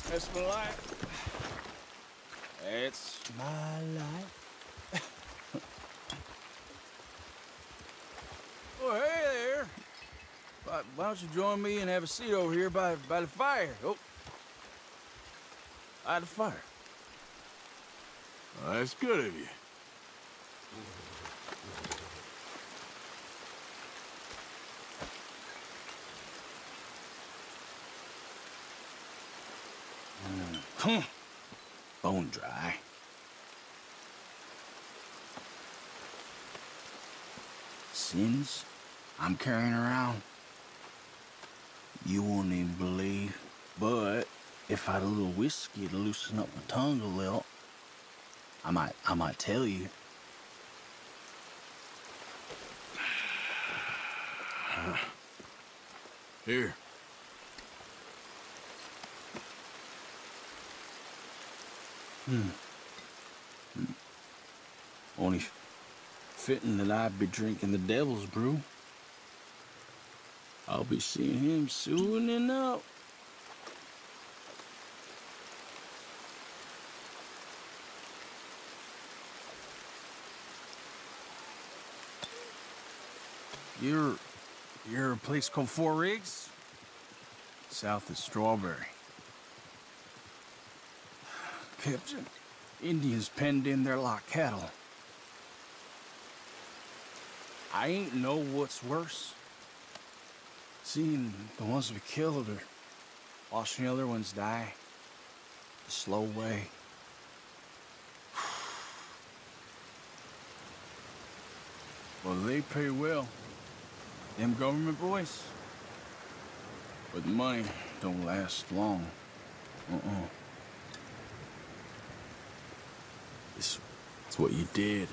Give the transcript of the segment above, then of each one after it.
That's my life. It's my life. Oh, hey there. Why don't you join me and have a seat over here by the fire? Oh, by the fire. Well, that's good of you. Bone dry. Sins I'm carrying around, you won't even believe. But if I had a little whiskey to loosen up my tongue a little, I might tell you. Here. Only fitting that I'd be drinking the devil's brew. I'll be seeing him soon enough. You're a place called Four Rigs? South of Strawberry. Kept Indians penned in there like cattle. I ain't know what's worse. Seeing the ones we killed or watching the other ones die the slow way. Well, they pay well. Them government boys. But the money don't last long. It's what you did.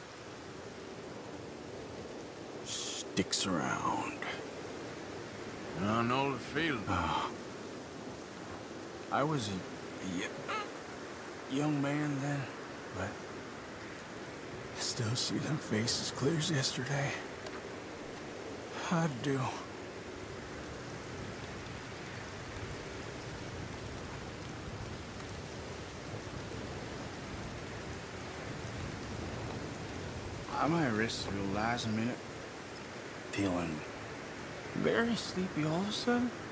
Sticks around. I know the feeling. I was a young man then, but I still see them faces clear as yesterday. I do. I might risk your lives a minute. Feeling very sleepy all of a sudden.